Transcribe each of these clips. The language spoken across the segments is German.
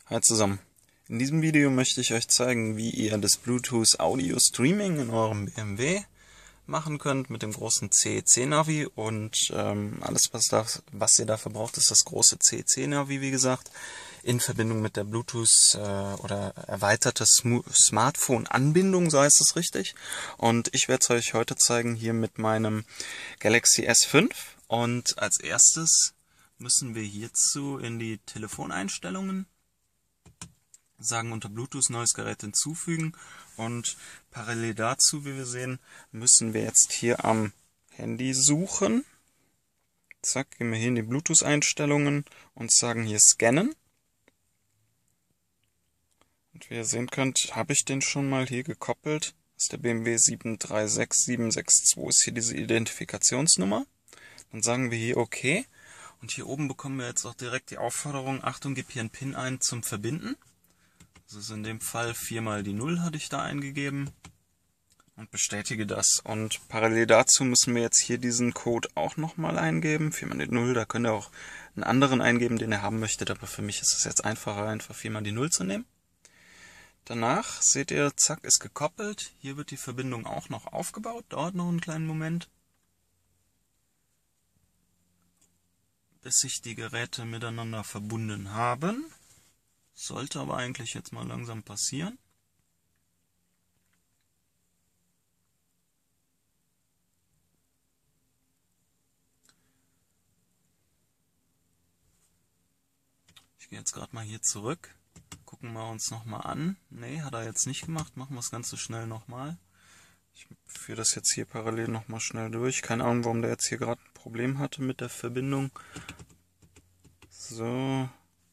Hi zusammen. In diesem Video möchte ich euch zeigen, wie ihr das Bluetooth Audio Streaming in eurem BMW machen könnt mit dem großen CEC-Navi und alles, was ihr dafür braucht, ist das große CEC-Navi, wie gesagt, in Verbindung mit der Bluetooth oder erweiterte Smartphone-Anbindung, so heißt es richtig. Und ich werde es euch heute zeigen hier mit meinem Galaxy S5. Und als erstes müssen wir hierzu in die Telefoneinstellungen, sagen unter Bluetooth neues Gerät hinzufügen, und parallel dazu, wie wir sehen, müssen wir jetzt hier am Handy suchen. Zack, gehen wir hier in die Bluetooth-Einstellungen und sagen hier scannen. Und wie ihr sehen könnt, habe ich den schon mal hier gekoppelt. Das ist der BMW 736762, ist hier diese Identifikationsnummer. Dann sagen wir hier OK. Und hier oben bekommen wir jetzt auch direkt die Aufforderung, Achtung, gib hier einen PIN ein zum Verbinden. Das ist in dem Fall 4 mal die 0 hatte ich da eingegeben und bestätige das. Und parallel dazu müssen wir jetzt hier diesen Code auch nochmal eingeben. 4 mal die 0, da könnt ihr auch einen anderen eingeben, den ihr haben möchtet, aber für mich ist es jetzt einfacher, einfach 4 mal die 0 zu nehmen. Danach seht ihr, zack, ist gekoppelt. Hier wird die Verbindung auch noch aufgebaut, dauert noch einen kleinen Moment, bis sich die Geräte miteinander verbunden haben. Sollte aber eigentlich jetzt mal langsam passieren. Ich gehe jetzt gerade mal hier zurück. Gucken wir uns nochmal an. Ne, hat er jetzt nicht gemacht. Machen wir das Ganze schnell nochmal. Ich führe das jetzt hier parallel nochmal schnell durch. Keine Ahnung, warum der jetzt hier gerade ein Problem hatte mit der Verbindung. So.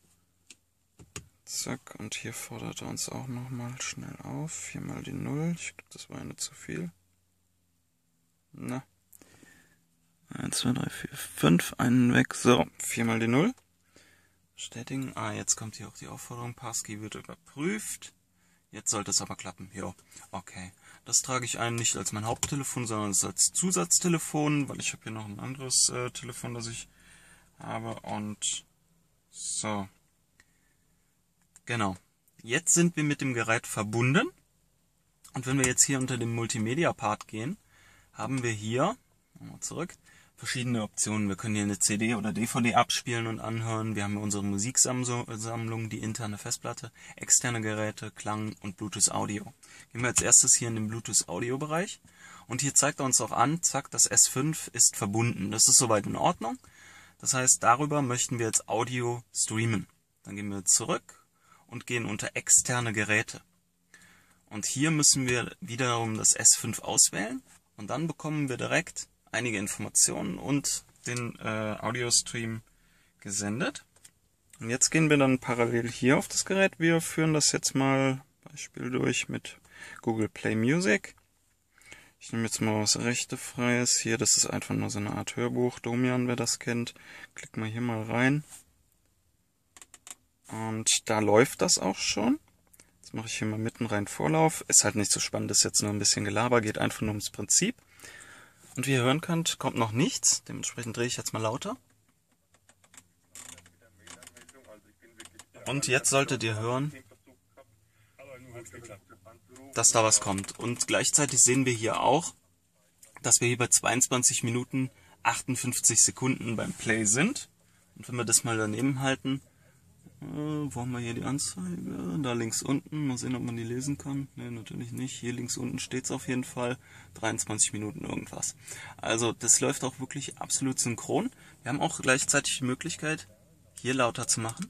Zack, und hier fordert er uns auch nochmal schnell auf. 4 mal die 0. Ich glaube, das war eine zu viel. Na. 1, 2, 3, 4, 5. Einen weg. So, 4 mal die 0. Bestätigen. Jetzt kommt hier auch die Aufforderung. Passkey wird überprüft. Jetzt sollte es aber klappen. Jo, okay. Das trage ich ein, nicht als mein Haupttelefon, sondern als Zusatztelefon, weil ich habe hier noch ein anderes Telefon, das ich habe. Und so. Genau. Jetzt sind wir mit dem Gerät verbunden. Und wenn wir jetzt hier unter dem Multimedia-Part gehen, haben wir hier, nochmal zurück, verschiedene Optionen. Wir können hier eine CD oder DVD abspielen und anhören. Wir haben hier unsere Musiksammlung, die interne Festplatte, externe Geräte, Klang und Bluetooth Audio. Gehen wir als erstes hier in den Bluetooth Audio Bereich. Und hier zeigt er uns auch an, zack, das S5 ist verbunden. Das ist soweit in Ordnung. Das heißt, darüber möchten wir jetzt Audio streamen. Dann gehen wir zurück und gehen unter externe Geräte. Und hier müssen wir wiederum das S5 auswählen und dann bekommen wir direkt einige Informationen und den Audio-Stream gesendet. Und jetzt gehen wir dann parallel hier auf das Gerät. Wir führen das jetzt mal Beispiel durch mit Google Play Music. Ich nehme jetzt mal was Rechtefreies hier. Das ist einfach nur so eine Art Hörbuch. Domian, wer das kennt, klickt mal hier mal rein. Und da läuft das auch schon. Jetzt mache ich hier mal mitten rein Vorlauf. Ist halt nicht so spannend, ist jetzt nur ein bisschen Gelaber, geht einfach nur ums Prinzip. Und wie ihr hören könnt, kommt noch nichts. Dementsprechend drehe ich jetzt mal lauter. Und jetzt solltet ihr hören, dass da was kommt. Und gleichzeitig sehen wir hier auch, dass wir hier bei 22 Minuten 58 Sekunden beim Play sind. Und wenn wir das mal daneben halten, wo haben wir hier die Anzeige? Da links unten. Mal sehen, ob man die lesen kann. Ne, natürlich nicht. Hier links unten steht es auf jeden Fall. 23 Minuten irgendwas. Also das läuft auch wirklich absolut synchron. Wir haben auch gleichzeitig die Möglichkeit, hier lauter zu machen.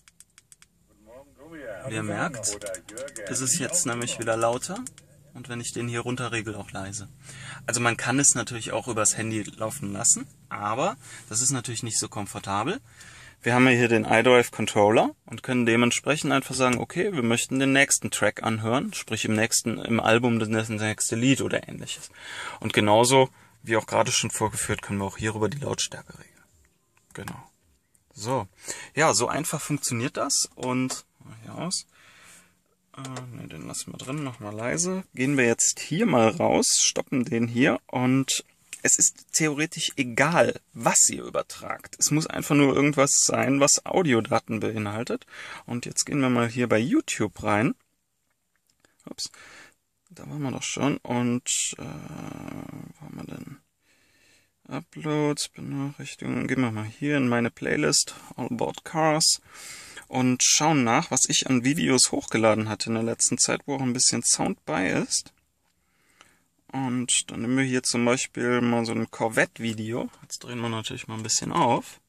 Wie ihr merkt, ist es jetzt nämlich wieder lauter. Und wenn ich den hier runterregel, auch leise. Also man kann es natürlich auch übers Handy laufen lassen. Aber das ist natürlich nicht so komfortabel. Wir haben hier den iDrive Controller und können dementsprechend einfach sagen, okay, wir möchten den nächsten Track anhören, sprich im Album das nächste Lied oder ähnliches. Und genauso, wie auch gerade schon vorgeführt, können wir auch hierüber die Lautstärke regeln. Genau. So. Ja, so einfach funktioniert das. Und, hier aus. Ne, den lassen wir drin, nochmal leise. Gehen wir jetzt hier mal raus, stoppen den hier und es ist theoretisch egal, was ihr übertragt. Es muss einfach nur irgendwas sein, was Audiodaten beinhaltet. Und jetzt gehen wir mal hier bei YouTube rein. Ups, da waren wir doch schon. Und wo haben wir denn? Uploads, Benachrichtigungen. Gehen wir mal hier in meine Playlist All About Cars und schauen nach, was ich an Videos hochgeladen hatte in der letzten Zeit, wo auch ein bisschen Sound bei ist. Und dann nehmen wir hier zum Beispiel mal so ein Corvette-Video. Jetzt drehen wir natürlich mal ein bisschen auf.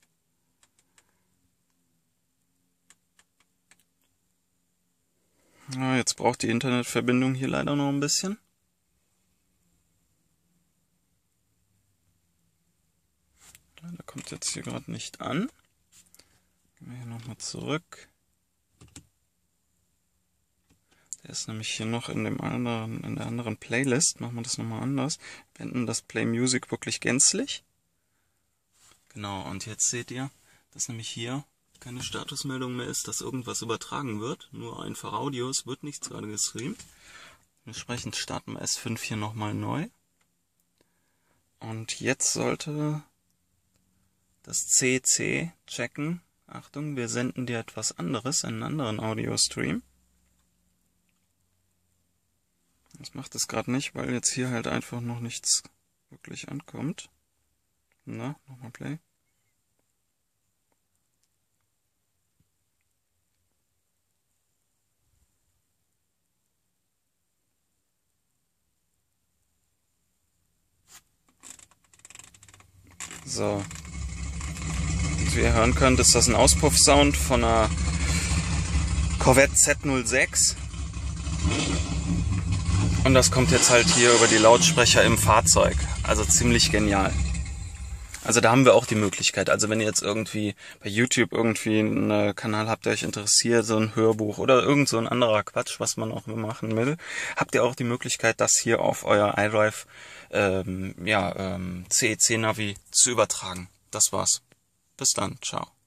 Ja, jetzt braucht die Internetverbindung hier leider noch ein bisschen. Der kommt jetzt hier gerade nicht an. Gehen wir hier nochmal zurück. Der ist nämlich hier noch in der anderen Playlist. Machen wir das nochmal anders. Wir beenden das Play Music wirklich gänzlich. Genau, und jetzt seht ihr, dass nämlich hier keine Statusmeldung mehr ist, dass irgendwas übertragen wird. Nur einfach Audio, es wird nichts gerade gestreamt. Entsprechend starten wir S5 hier nochmal neu. Und jetzt sollte das CC checken. Achtung, wir senden dir etwas anderes, einen anderen Audio-Stream. Das macht es gerade nicht, weil jetzt hier halt einfach noch nichts wirklich ankommt. Na, nochmal Play. So. Wie ihr hören könnt, ist das ein Auspuffsound von einer Corvette Z06. Und das kommt jetzt halt hier über die Lautsprecher im Fahrzeug. Also ziemlich genial. Also da haben wir auch die Möglichkeit. Also wenn ihr jetzt irgendwie bei YouTube irgendwie einen Kanal habt, der euch interessiert, so ein Hörbuch oder irgend so ein anderer Quatsch, was man auch machen will, habt ihr auch die Möglichkeit, das hier auf euer iDrive CEC-Navi zu übertragen. Das war's. Bis dann. Ciao.